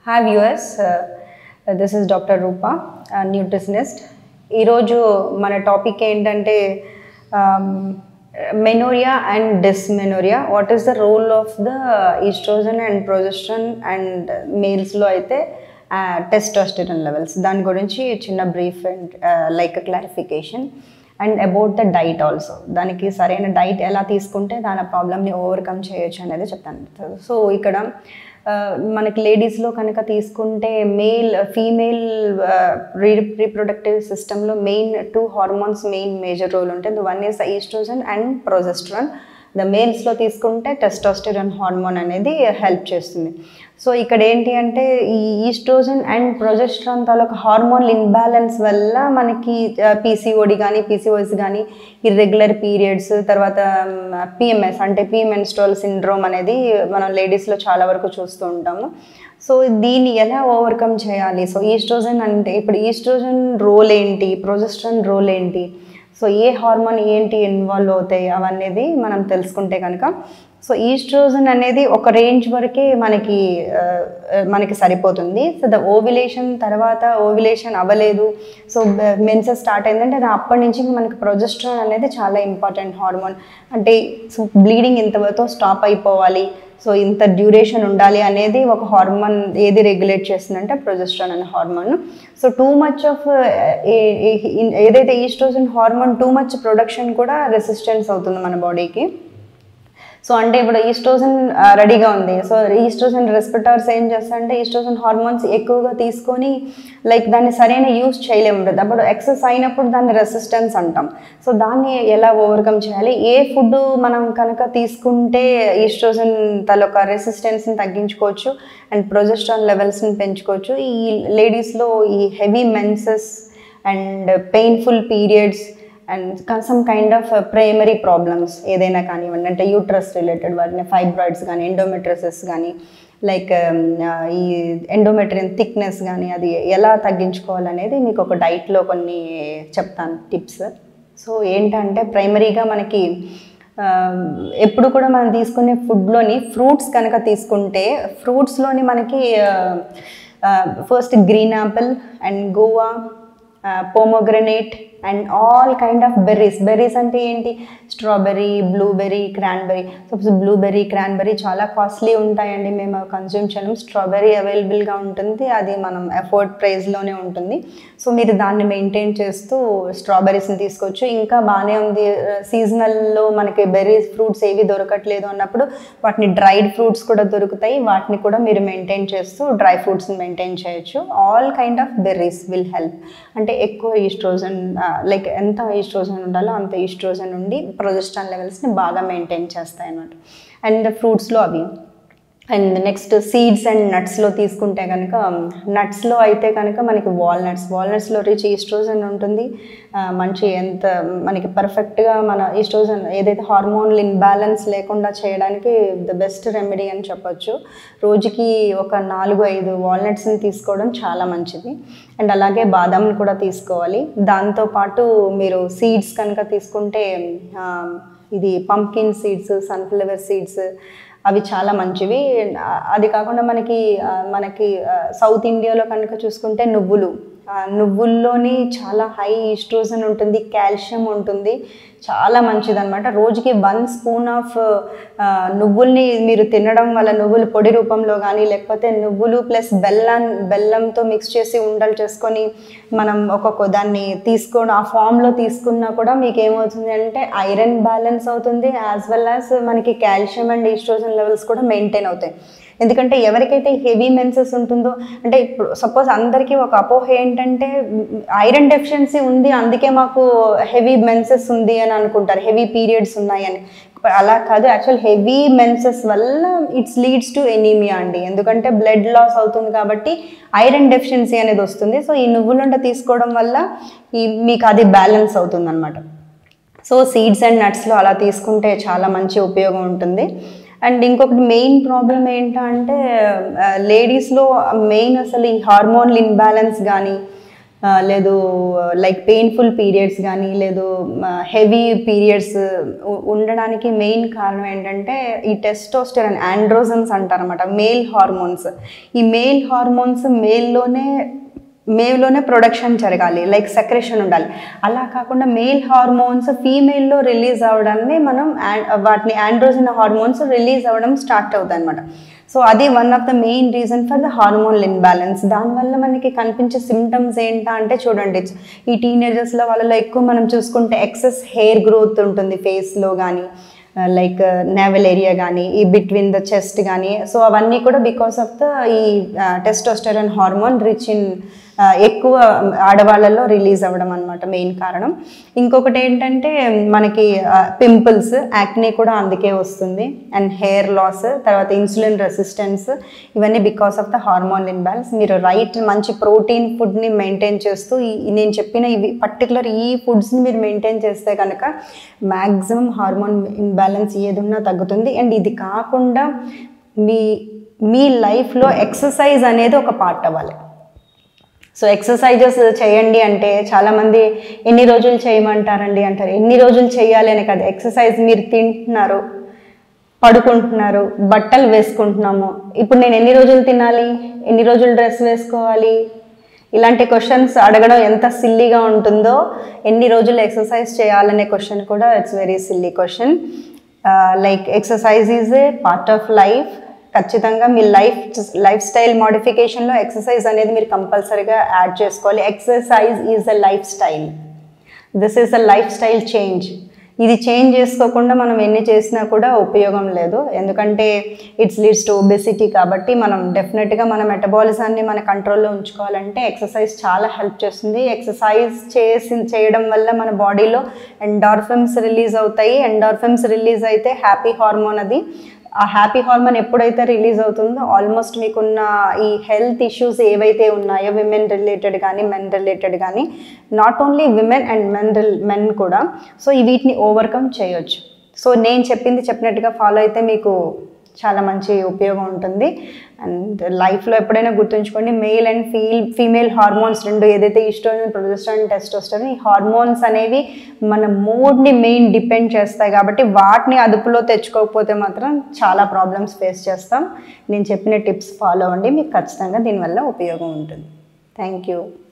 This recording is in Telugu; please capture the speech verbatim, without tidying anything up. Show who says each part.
Speaker 1: Hi viewers, uh, this is Doctor Rupa, uh, Nutritionist. ఈరోజు మన టాపిక్ ఏంటంటే menorrhoea and dysmenorrhoea. What is the role of the oestrogen and progesterone and మేల్స్లో అయితే టెస్టోస్టెరాన్ లెవెల్స్, దాని గురించి చిన్న brief and like clarification. And about the diet also, దానికి సరైన డైట్ ఎలా తీసుకుంటే దాని ప్రాబ్లమ్ని ఓవర్కమ్ చేయొచ్చు అనేది చెప్తాను. సో ఇక్కడ మనకి లేడీస్లో కనుక తీసుకుంటే మేల్ ఫీమేల్ రీ రీప్రొడక్టివ్ సిస్టంలో main two hormones main major role ఉంటుంది. One is the oestrogen and progesterone. The మేల్స్లో తీసుకుంటే టెస్టోస్టెరాన్ హార్మోన్ అనేది హెల్ప్ చేస్తుంది. సో ఇక్కడ ఏంటి అంటే ఈ ఈస్ట్రోజన్ అండ్ ప్రొజెస్ట్రాన్ తాలూకు హార్మోన్ ఇన్బ్యాలెన్స్ వల్ల మనకి పీసీఓడి కానీ పీసీఓఎస్ కానీ ఇర్రెగ్యులర్ పీరియడ్స్, తర్వాత పిఎంఎస్ అంటే ప్రీ మెన్స్ట్రువల్ సిండ్రోమ్ అనేది మనం లేడీస్లో చాలా వరకు చూస్తూ ఉంటాము. సో దీన్ని ఎలా ఓవర్కమ్ చేయాలి? సో ఈస్ట్రోజన్ అంటే ఇప్పుడు ఈస్ట్రోజన్ రోల్ ఏంటి, ప్రొజెస్ట్రాన్ రోల్ ఏంటి, సో ఏ హార్మోన్ ఏంటి ఇన్వాల్వ్ అవుతాయి అవనేది మనం తెలుసుకుంటే కనుక, సో ఈస్ట్రోజన్ అనేది ఒక రేంజ్ వరకే మనకి మనకి సరిపోతుంది. సో ద ఓవ్యులేషన్ తర్వాత ఓవ్యులేషన్ అవ్వలేదు, సో మెన్సెస్ స్టార్ట్ అయిందంటే అది అప్పటి నుంచి మనకి ప్రొజెస్ట్రాన్ అనేది చాలా ఇంపార్టెంట్ హార్మోన్. అంటే సో బ్లీడింగ్ ఇంతవరకు స్టాప్ అయిపోవాలి, సో ఇంత డ్యూరేషన్ ఉండాలి అనేది ఒక హార్మోన్ ఏది రెగ్యులేట్ చేస్తుందంటే ప్రొజెస్ట్రాన్ అనే hormone. So too much of ఏదైతే oestrogen hormone too much production కూడా రెసిస్టెన్స్ అవుతుంది మన బాడీకి. సో అంటే ఇప్పుడు ఈస్ట్రోజన్ రెడీగా ఉంది, సో ఈస్ట్రోజన్ రెస్పిటార్స్ ఏం చేస్తారంటే ఈస్ట్రోజన్ హార్మోన్స్ ఎక్కువగా తీసుకొని లైక్ దాన్ని సరైన యూస్ చేయలేము, అప్పుడు ఎక్సెస్ అయినప్పుడు దాన్ని రెసిస్టెన్స్ అంటాం. సో దాన్ని ఎలా ఓవర్కమ్ చేయాలి, ఏ ఫుడ్ మనం కనుక తీసుకుంటే ఈస్ట్రోజన్ తలొక రెసిస్టెన్స్ని తగ్గించుకోవచ్చు అండ్ ప్రొజెస్ట్రాన్ లెవెల్స్ని పెంచుకోవచ్చు. ఈ లేడీస్లో ఈ heavy menses and painful periods and some kind of primary problems ఏదైనా కానివ్వండి, అంటే యూట్రస్ రిలేటెడ్ వాటిని ఫైబ్రాయిడ్స్ కానీ ఎండోమెట్రిసిస్ కానీ లైక్ ఈ ఎండోమెట్రియన్ థిక్నెస్ కానీ అది ఎలా తగ్గించుకోవాలనేది మీకు ఒక డైట్లో కొన్ని చెప్తాను టిప్స్. సో ఏంటంటే ప్రైమరీగా మనకి ఎప్పుడు కూడా మనం తీసుకునే ఫుడ్లోని ఫ్రూట్స్ కనుక తీసుకుంటే ఫ్రూట్స్లోని మనకి first green apple and guava, pomegranate and all kind of berries. Berries అంటే ఏంటి, strawberry, blueberry, cranberry. Suppose blueberry, cranberry చాలా కాస్ట్లీ ఉంటాయండి, మేము కన్జ్యూమ్ చేయలేము. స్ట్రాబెర్రీ అవైలబుల్గా ఉంటుంది, అది మనం అఫోర్డ్ ప్రైస్లోనే ఉంటుంది. సో మీరు దాన్ని మెయింటైన్ చేస్తూ స్ట్రాబెర్రీస్ని తీసుకోవచ్చు. ఇంకా బాగానే ఉంది, సీజనల్లో మనకి బెర్రీస్ ఫ్రూట్స్ ఏవి దొరకట్లేదు అన్నప్పుడు వాటిని డ్రైడ్ ఫ్రూట్స్ కూడా దొరుకుతాయి, వాటిని కూడా మీరు మెయింటైన్ చేస్తూ డ్రై ఫ్రూట్స్ని మెయింటైన్ చేయొచ్చు. All kind of berries will help. అంటే ఎక్కువ ఈస్ట్రోజన్ లైక్ ఎంత ఈస్ట్రోజన్ ఉండాలో అంత ఈస్ట్రోజన్ ఉండి ప్రొజెస్ట్రాన్ లెవెల్స్ని బాగా మెయింటైన్ చేస్తాయి అన్నమాట. అండ్ ఫ్రూట్స్లో అవి. అండ్ నెక్స్ట్ సీడ్స్ అండ్ నట్స్లో తీసుకుంటే కనుక నట్స్లో అయితే కనుక మనకి వాల్నట్స్ వాల్నట్స్లో రిచ్ ఈస్ట్రోజన్ ఉంటుంది. మంచి ఎంత మనకి పర్ఫెక్ట్గా మన ఈస్ట్రోజన్ ఏదైతే హార్మోనల్ ఇన్బ్యాలెన్స్ లేకుండా చేయడానికి ద బెస్ట్ రెమెడీ అని చెప్పొచ్చు. రోజుకి ఒక నాలుగు ఐదు వాల్నట్స్ని తీసుకోవడం చాలా మంచిది. అండ్ అలాగే బాదాంని కూడా తీసుకోవాలి. దాంతోపాటు మీరు సీడ్స్ కనుక తీసుకుంటే ఇది పంకిన్ సీడ్స్, సన్ఫ్లవర్ సీడ్స్ అవి చాలా మంచివి. అది కాకుండా మనకి మనకి సౌత్ ఇండియాలో కనుక చూసుకుంటే నువ్వులు, నువ్వుల్లోని చాలా హై ఈస్ట్రోజన్ ఉంటుంది, కాల్షియం ఉంటుంది, చాలా మంచిదన్నమాట. రోజుకి వన్ స్పూన్ ఆఫ్ నువ్వుల్ని మీరు తినడం వల్ల, నువ్వులు పొడి రూపంలో కానీ లేకపోతే నువ్వులు ప్లస్ బెల్లం బెల్లంతో మిక్స్ చేసి ఉండలు చేసుకొని మనం ఒక్కొక్క దాన్ని తీసుకోవడం ఆ ఫామ్లో తీసుకున్నా కూడా మీకు ఏమవుతుంది అంటే ఐరన్ బ్యాలెన్స్ అవుతుంది, యాజ్ వెల్ యాజ్ మనకి కాల్షియం అండ్ ఈస్ట్రోజన్ లెవెల్స్ కూడా మెయింటైన్ అవుతాయి. ఎందుకంటే ఎవరికైతే హెవీ మెన్సెస్ ఉంటుందో, అంటే ఇప్పుడు సపోజ్ అందరికీ ఒక అపోహ ఏంటంటే ఐరన్ డెఫిషియన్సీ ఉంది అందుకే మాకు హెవీ మెన్సెస్ ఉంది అని అనుకుంటారు, హెవీ పీరియడ్స్ ఉన్నాయని. అలా కాదు, యాక్చువల్ హెవీ మెన్సెస్ వల్ల ఇట్స్ లీడ్స్ టు ఎనీమియా అండి. ఎందుకంటే బ్లడ్ లాస్ అవుతుంది కాబట్టి ఐరన్ డెఫిషియన్సీ అనేది వస్తుంది. సో ఈ నువ్వులుండ తీసుకోవడం వల్ల ఈ మీకు అది బ్యాలెన్స్ అవుతుంది అనమాట. సో సీడ్స్ అండ్ నట్స్లో అలా తీసుకుంటే చాలా మంచి ఉపయోగం ఉంటుంది. అండ్ ఇంకొకటి మెయిన్ ప్రాబ్లం ఏంటంటే లేడీస్లో మెయిన్ అసలు ఈ హార్మోనల్ ఇన్బ్యాలెన్స్ కానీ లేదు లైక్ పెయిన్ఫుల్ పీరియడ్స్ కానీ లేదు హెవీ పీరియడ్స్ ఉండడానికి మెయిన్ కారణం ఏంటంటే ఈ టెస్టోస్టెరాన్ ఆండ్రోజన్స్ అంటారన్నమాట, మేల్ హార్మోన్స్. ఈ మేల్ హార్మోన్స్ మేల్లోనే మేల్లోనే ప్రొడక్షన్ జరగాలి, లైక్ సెక్రెషన్ ఉండాలి. అలా కాకుండా మేల్ హార్మోన్స్ ఫీమేల్లో రిలీజ్ అవ్వడాన్ని మనం వాటిని ఆండ్రోజన్ హార్మోన్స్ రిలీజ్ అవ్వడం స్టార్ట్ అవుతాయి అనమాట. సో అది one of the main reason for the hormonal imbalance. దానివల్ల మనకి కనిపించే సిమ్టమ్స్ ఏంటా అంటే చూడండి, ఈ టీనేజర్స్లో వాళ్ళలో ఎక్కువ మనం చూసుకుంటే ఎక్సెస్ హెయిర్ గ్రోత్ ఉంటుంది ఫేస్లో కానీ, లైక్ నేవల్ ఏరియా కానీ, ఈ బిట్వీన్ ద చెస్ట్ కానీ. సో అవన్నీ కూడా బికాస్ ఆఫ్ ద ఈ టెస్టోస్టెరాన్ హార్మోన్ రిచ్ ఇన్ ఎక్కువ ఆడవాళ్ళలో రిలీజ్ అవ్వడం అనమాట మెయిన్ కారణం. ఇంకొకటి ఏంటంటే మనకి పింపుల్స్, యాక్నే కూడా అందుకే వస్తుంది, అండ్ హెయిర్ లాస్, తర్వాత ఇన్సులిన్ రెసిస్టెన్స్, ఇవన్నీ because of the hormone imbalance. మీరు రైట్ మంచి ప్రోటీన్ ఫుడ్ని మెయింటైన్ చేస్తూ ఈ నేను చెప్పిన ఇవి పర్టికులర్ ఈ ఫుడ్స్ని మీరు మెయింటైన్ చేస్తే కనుక మ్యాక్సిమం హార్మోన్ ఇన్బ్యాలెన్స్ ఏదున్నా తగ్గుతుంది. అండ్ ఇది కాకుండా మీ మీ లైఫ్లో ఎక్సర్సైజ్ అనేది ఒక పార్ట్ అవ్వాలి. సో ఎక్సర్సైజెస్ చేయండి అంటే చాలామంది ఎన్ని రోజులు చేయమంటారండి అంటారు. ఎన్ని రోజులు చేయాలి అని కాదు, ఎక్సర్సైజ్ మీరు తింటున్నారు, పడుకుంటున్నారు, బట్టలు వేసుకుంటున్నాము, ఇప్పుడు నేను ఎన్ని రోజులు తినాలి, ఎన్ని రోజులు డ్రెస్ వేసుకోవాలి, ఇలాంటి క్వశ్చన్స్ అడగడం ఎంత సిల్లీగా ఉంటుందో, ఎన్ని రోజులు ఎక్సర్సైజ్ చేయాలనే క్వశ్చన్ కూడా it's very silly question. Like exercise is a part of life. ఖచ్చితంగా మీ లైఫ్ లైఫ్ స్టైల్ మోడిఫికేషన్లో ఎక్సర్సైజ్ అనేది మీరు కంపల్సరీగా యాడ్ చేసుకోవాలి. Exercise is a life style, this is a life style change. ఇది చేంజ్ చేసుకోకుండా మనం ఎన్ని చేసినా కూడా ఉపయోగం లేదు, ఎందుకంటే ఇట్స్ లీడ్స్ టు ఒబెసిటీ. కాబట్టి మనం డెఫినెట్గా మన మెటబాలిజాన్ని మన కంట్రోల్లో ఉంచుకోవాలంటే ఎక్సర్సైజ్ చాలా హెల్ప్ చేస్తుంది. ఎక్సర్సైజ్ చేసి చేయడం వల్ల మన బాడీలో ఎండార్ఫిన్స్ రిలీజ్ అవుతాయి. ఎండార్ఫిన్స్ రిలీజ్ అయితే హ్యాపీ హార్మోన్, అది ఆ హ్యాపీ హార్మోన్ ఎప్పుడైతే రిలీజ్ అవుతుందో ఆల్మోస్ట్ మీకున్న ఈ హెల్త్ ఇష్యూస్ ఏవైతే ఉన్నాయో విమెన్ రిలేటెడ్ కానీ మెన్ రిలేటెడ్ కానీ, not only women and men men కూడా, సో వీటిని ఓవర్కమ్ చేయొచ్చు. సో నేను చెప్పింది చెప్పినట్టుగా ఫాలో అయితే మీకు చాలా మంచి ఉపయోగం ఉంటుంది. అండ్ లైఫ్లో ఎప్పుడైనా గుర్తుంచుకోండి, male and feel female hormones రెండు ఏదైతే ఈస్ట్రోజన్, ప్రొజెస్టరాన్, టెస్టోస్టెరాన్, ఈ హార్మోన్స్ అనేవి మన మూడ్ని మెయిన్ డిపెండ్ చేస్తాయి. కాబట్టి వాటిని అదుపులో తెచ్చుకోకపోతే మాత్రం చాలా ప్రాబ్లమ్స్ ఫేస్ చేస్తాం. నేను చెప్పిన టిప్స్ ఫాలో అవ్వండి, మీకు ఖచ్చితంగా దీనివల్ల ఉపయోగం ఉంటుంది. Thank you.